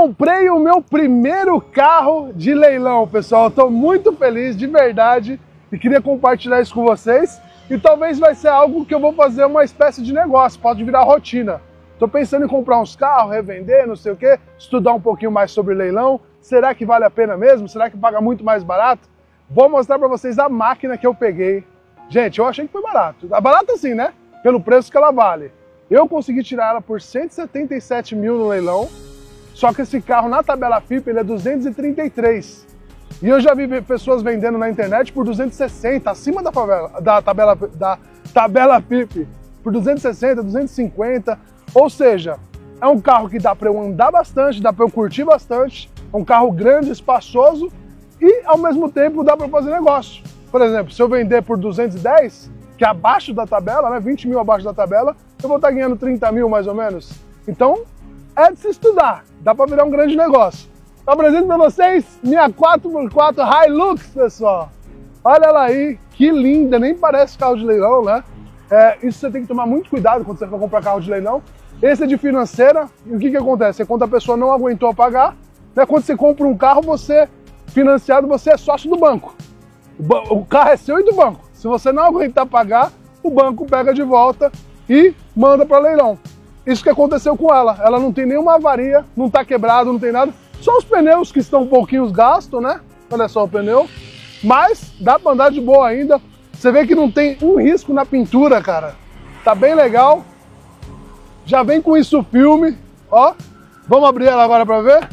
Comprei o meu primeiro carro de leilão, pessoal. Estou muito feliz, de verdade, e queria compartilhar isso com vocês. E talvez vai ser algo que eu vou fazer uma espécie de negócio, pode virar rotina. Estou pensando em comprar uns carros, revender, não sei o quê, estudar um pouquinho mais sobre leilão. Será que vale a pena mesmo? Será que paga muito mais barato? Vou mostrar para vocês a máquina que eu peguei. Gente, eu achei que foi barato. Barato assim, né? Pelo preço que ela vale. Eu consegui tirar ela por 177 mil no leilão. Só que esse carro na tabela FIPE ele é 233. E eu já vi pessoas vendendo na internet por 260, acima da tabela FIPE, por 260, 250. Ou seja, é um carro que dá para eu andar bastante, dá para eu curtir bastante. É um carro grande, espaçoso e ao mesmo tempo dá para fazer negócio. Por exemplo, se eu vender por 210, que é abaixo da tabela, né, 20 mil abaixo da tabela, eu vou estar ganhando 30 mil mais ou menos. Então, é de se estudar, dá para virar um grande negócio. Eu apresento para vocês minha 4x4 Hilux, pessoal. Olha ela aí, que linda, nem parece carro de leilão, né? Isso você tem que tomar muito cuidado quando você for comprar carro de leilão. Esse é de financeira, e o que acontece? Quando a pessoa não aguentou pagar, né, quando você compra um carro, você, financiado, você é sócio do banco. O carro é seu e do banco. Se você não aguentar pagar, o banco pega de volta e manda para leilão. Isso que aconteceu com ela. Ela não tem nenhuma avaria, não está quebrado, não tem nada. Só os pneus que estão um pouquinho gastos, né? Olha só o pneu. Mas dá para andar de boa ainda. Você vê que não tem um risco na pintura, cara. Tá bem legal. Já vem com isso o filme. Ó, vamos abrir ela agora para ver.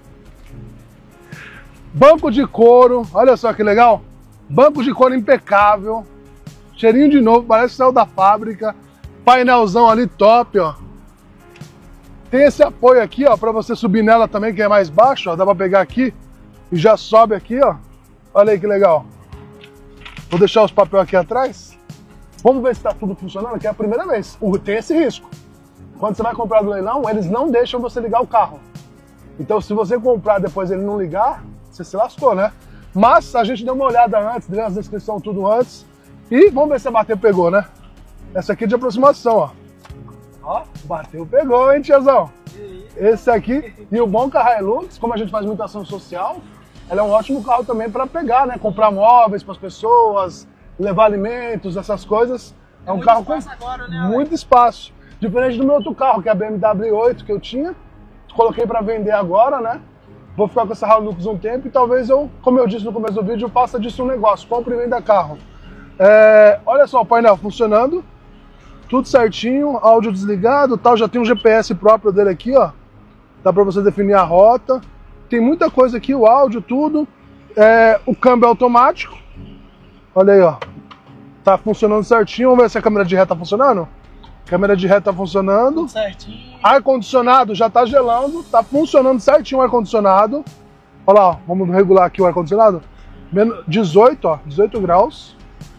Banco de couro. Olha só que legal. Banco de couro impecável. Cheirinho de novo, parece que saiu da fábrica. Painelzão ali top, ó. Tem esse apoio aqui, ó, para você subir nela também, que é mais baixo, ó. Dá para pegar aqui e já sobe aqui, ó. Olha aí que legal. Vou deixar os papéis aqui atrás. Vamos ver se está tudo funcionando, que é a primeira vez. Tem esse risco. Quando você vai comprar do leilão, eles não deixam você ligar o carro. Então, se você comprar depois ele não ligar, você se lascou, né? Mas a gente deu uma olhada antes, deu as descrições tudo antes. E vamos ver se a bateu, pegou, né? Essa aqui é de aproximação, ó. Ó, bateu, pegou, hein, tiazão? Esse aqui, e o bom que a Hilux, como a gente faz muita ação social, ela é um ótimo carro também para pegar, né? Comprar móveis para as pessoas, levar alimentos, essas coisas. É um carro com agora, né, muito espaço. Diferente do meu outro carro, que é a BMW 8 que eu tinha. Coloquei para vender agora, né? Vou ficar com essa Hilux um tempo e talvez eu, como eu disse no começo do vídeo, faça disso um negócio. Compre e venda carro. Olha só o painel funcionando. Tudo certinho, áudio desligado, tal, já tem um GPS próprio dele aqui, ó. Dá para você definir a rota. Tem muita coisa aqui, o áudio, tudo. O câmbio é automático. Olha aí, ó. Tá funcionando certinho. Vamos ver se a câmera de ré tá funcionando. Câmera de ré tá funcionando. Tudo certinho. Ar-condicionado já tá gelando. Tá funcionando certinho o ar-condicionado. Olha lá, ó. Vamos regular aqui o ar-condicionado. 18, ó. 18 graus.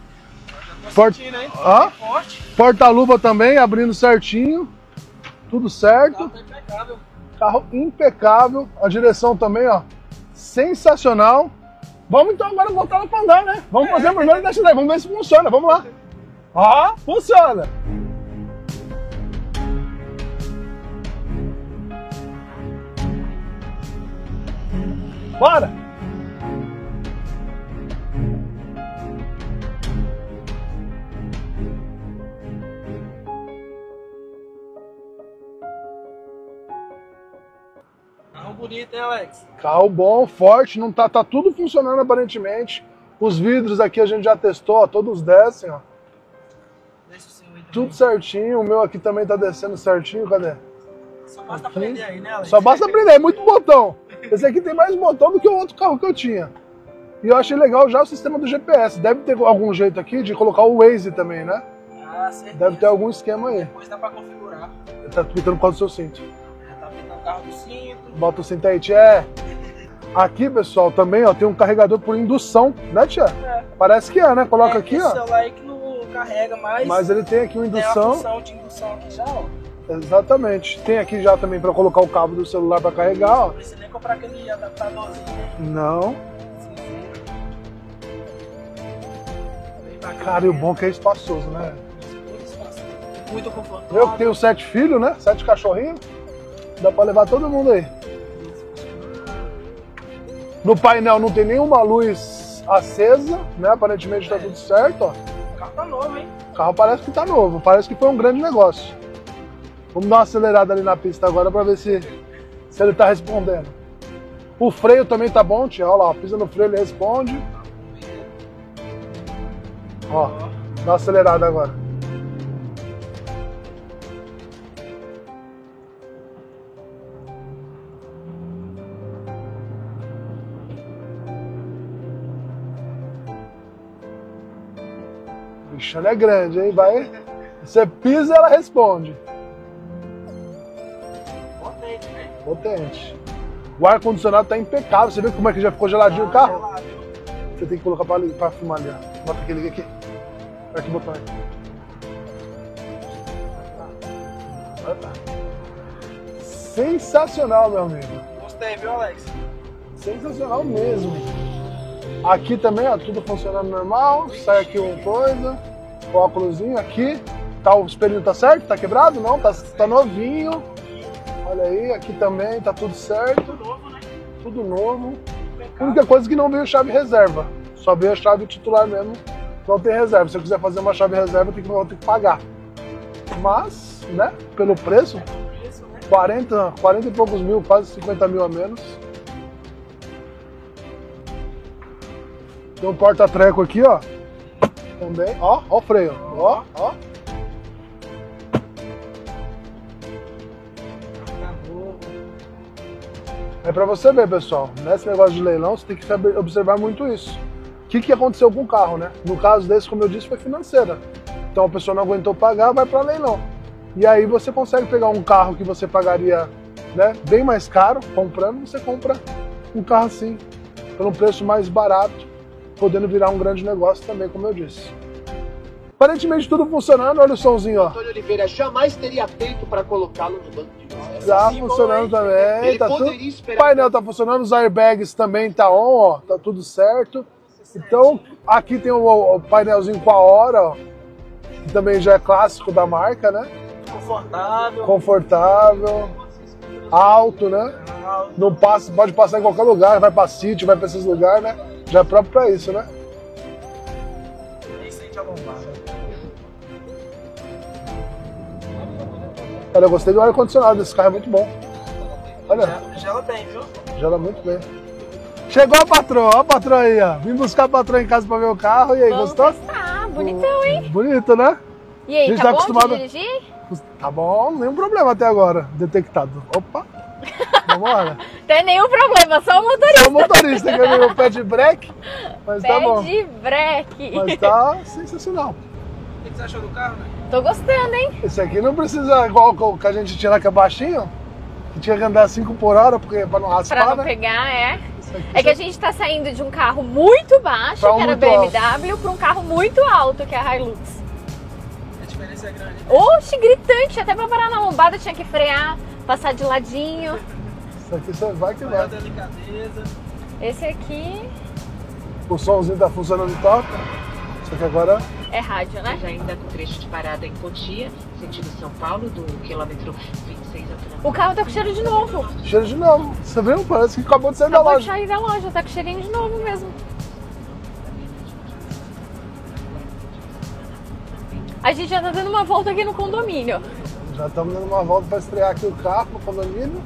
Porta-luva também, abrindo certinho. Tudo certo. Carro impecável. Carro impecável. A direção também, ó. Sensacional. Vamos então agora voltar lá para andar, né? Vamos fazer o primeiro teste drive. Vamos ver se funciona. Vamos lá. Ó, funciona. Bora! Carro bonito, hein, Alex? Carro bom, forte, não tá tudo funcionando aparentemente. Os vidros aqui a gente já testou, ó, todos descem, ó. Deixa o seu aí também. Tudo certinho, o meu aqui também tá descendo certinho, cadê? Só basta aprender aí, né, Alex? Só basta aprender, é muito botão. Esse aqui tem mais botão do que o outro carro que eu tinha. E eu achei legal já o sistema do GPS. Deve ter algum jeito aqui de colocar o Waze também, né? Ah, certeza. Deve ter algum esquema aí. Depois dá pra configurar. Tá tweetando por causa do seu cinto. Tá pintando o carro do cinto. Bota o cinto aí, Aqui, pessoal, também, ó, tem um carregador por indução, né, tia? Parece que né? Coloca aqui, ó. Esse celular aí que não carrega mais. Mas ele tem aqui uma indução. Tem a função de indução aqui já, ó. Exatamente. Tem aqui já também para colocar o cabo do celular para carregar, ó. Não precisa nem comprar aquele adaptadorzinho. Não. Cara, e o bom é que é espaçoso, né? Muito espaçoso. Muito confortável. Eu que tenho 7 filhos, né? 7 cachorrinhos. Dá para levar todo mundo aí. No painel não tem nenhuma luz acesa, né? Aparentemente tá tudo certo, ó. O carro tá novo, hein? O carro parece que tá novo, parece que foi um grande negócio. Vamos dar uma acelerada ali na pista agora pra ver se ele tá respondendo. O freio também tá bom, tia. Olha lá, pisa no freio, ele responde. Ó, dá uma acelerada agora. Bicho, ela é grande, hein? Vai. Você pisa e ela responde. Potente, velho. Potente. O ar-condicionado tá impecável. Você viu como é que já ficou geladinho o carro? Você tem que colocar pra filmar ali, ó. Bota aquele aqui. Aperta aqui o botão aí. Tá. Sensacional, meu amigo. Gostei, viu, Alex? Sensacional mesmo. Aqui também, ó, tudo funcionando normal. Sai aqui uma coisa. O óculosinho aqui. Tá, o espelho tá certo? Tá quebrado? Não, tá novinho. Olha aí, aqui também tá tudo certo. Tudo novo, né? Tudo novo. A única coisa é que não veio chave reserva. Só veio a chave titular mesmo. Não tem reserva. Se eu quiser fazer uma chave reserva, vou ter que pagar. Mas, né, pelo preço, 40 e poucos mil, quase 50 mil a menos. Tem um porta-treco aqui, ó. Também. Ó o freio. Ó. É pra você ver, pessoal. Nesse negócio de leilão, você tem que observar muito isso. O que aconteceu com o carro, né? No caso desse, como eu disse, foi financeira. Então a pessoa não aguentou pagar, vai para leilão. E aí você consegue pegar um carro que você pagaria, né, bem mais caro, comprando, você compra um carro assim, por um preço mais barato, podendo virar um grande negócio também, como eu disse. Aparentemente tudo funcionando, olha o somzinho, ó. Antônio Oliveira jamais teria peito para colocá-lo no banco de trás. Tá funcionando também, Ele tá tudo. poderia O esperar. painel tá funcionando, os airbags também tá on, ó, tá tudo certo. Então, aqui tem o painelzinho com a hora, ó, que também já é clássico da marca, né? Confortável, alto, né? Não passa, pode passar em qualquer lugar, vai pra sítio, vai pra esses lugares, né? Já é próprio pra isso, né? Nem sente a lombada. Olha, eu gostei do ar-condicionado, esse carro é muito bom. Olha, Gela bem, viu? gela muito bem. Chegou a patroa, ó a patroa aí, ó. Vim buscar a patroa em casa pra ver o carro, e aí, Vamos gostou? testar, bonitão, hein? Bonito, né? E aí, A gente tá tá bom acostumado- de dirigir? Tá bom, nenhum problema até agora, detectado. Opa, vamos lá. Tem nenhum problema, só o motorista. É o motorista que é o pé de break, mas tá bom. Pé de breque. Mas tá sensacional. O que você achou do carro, né? Tô gostando, hein? Esse aqui não precisa, igual o que a gente tinha lá que é baixinho, que tinha que andar 5 por hora porque, pra não raspar, Pra não né? pegar, é. Esse aqui É que a gente tá saindo de um carro muito baixo, Pra um que era muito BMW, pra um carro muito alto, que é a Hilux. A diferença é grande. Oxe, gritante, até pra parar na lombada tinha que frear, passar de ladinho. Isso aqui você vai que Maior vai. delicadeza. Esse aqui O somzinho tá funcionando top. Só que agora é rádio, né? Mas ainda com trecho de parada em Cotia, sentido São Paulo, do quilômetro 26 ao final. O carro tá com cheiro de novo. cheiro de novo. Você viu? Parece que acabou de sair da Acabou de loja. sair da loja, tá com cheirinho de novo mesmo. A gente já tá dando uma volta aqui no condomínio. Já estamos dando uma volta para estrear aqui o carro no condomínio.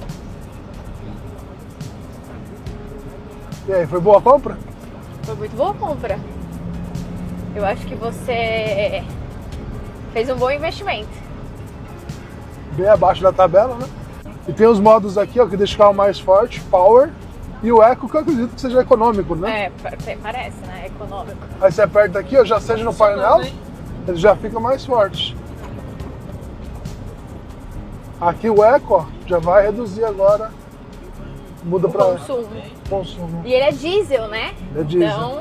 E aí, foi boa a compra? Foi muito boa a compra. Eu acho que você fez um bom investimento. Bem abaixo da tabela, né? E tem os modos aqui, ó, que deixa o carro mais forte, Power, e o Eco, que eu acredito que seja econômico, né? É, parece, né? Econômico. Aí você aperta aqui, ó, já seja no painel, ele já fica mais forte. Aqui o Eco, ó, já vai reduzir agora. Muda O para consumo. consumo. E ele é diesel, né? É diesel. Então,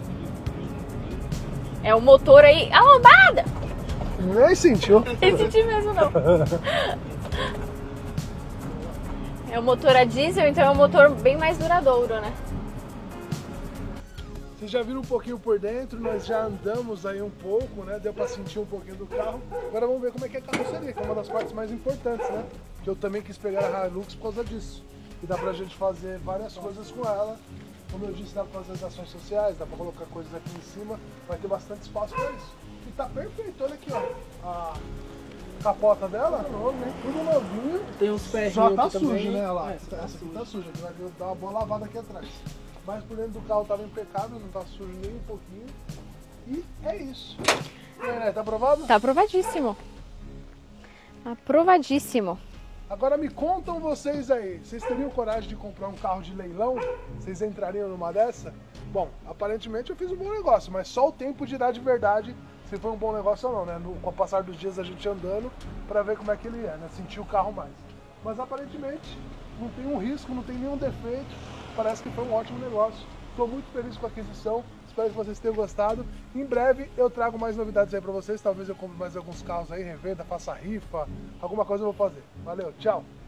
é o motor aí. A lombada! Nem sentiu. Nem senti mesmo, não. É o motor a diesel, então é um motor bem mais duradouro, né? Vocês já viram um pouquinho por dentro, nós já andamos aí um pouco, né? Deu pra sentir um pouquinho do carro. Agora vamos ver como é que é a carroceria, que é uma das partes mais importantes, né? Que eu também quis pegar a Hilux por causa disso. e dá pra gente fazer várias coisas com ela. Como eu disse, dá pra fazer as ações sociais, dá pra colocar coisas aqui em cima, vai ter bastante espaço pra isso. E tá perfeito, olha aqui, ó. A capota dela, tudo novinho. Tem uns ferrinhos Só tá aqui sujo, também. né? Olha lá. É, só tá Essa aqui sujo. tá suja, vai dar uma boa lavada aqui atrás. Mas por dentro do carro tava impecável, não tá sujo nem um pouquinho. E é isso. E aí, né? Tá aprovado? Tá aprovadíssimo. Aprovadíssimo. Agora me contam vocês aí, vocês teriam coragem de comprar um carro de leilão? Vocês entrariam numa dessa? Bom, aparentemente eu fiz um bom negócio, mas só o tempo dirá de verdade se foi um bom negócio ou não, né? Com o passar dos dias a gente andando pra ver como é que ele é, né? Sentir o carro mais. Mas aparentemente não tem um risco, não tem nenhum defeito, parece que foi um ótimo negócio. Estou muito feliz com a aquisição, espero que vocês tenham gostado. Em breve eu trago mais novidades aí pra vocês, talvez eu compre mais alguns carros aí, revenda, faça rifa, alguma coisa eu vou fazer. Valeu, tchau!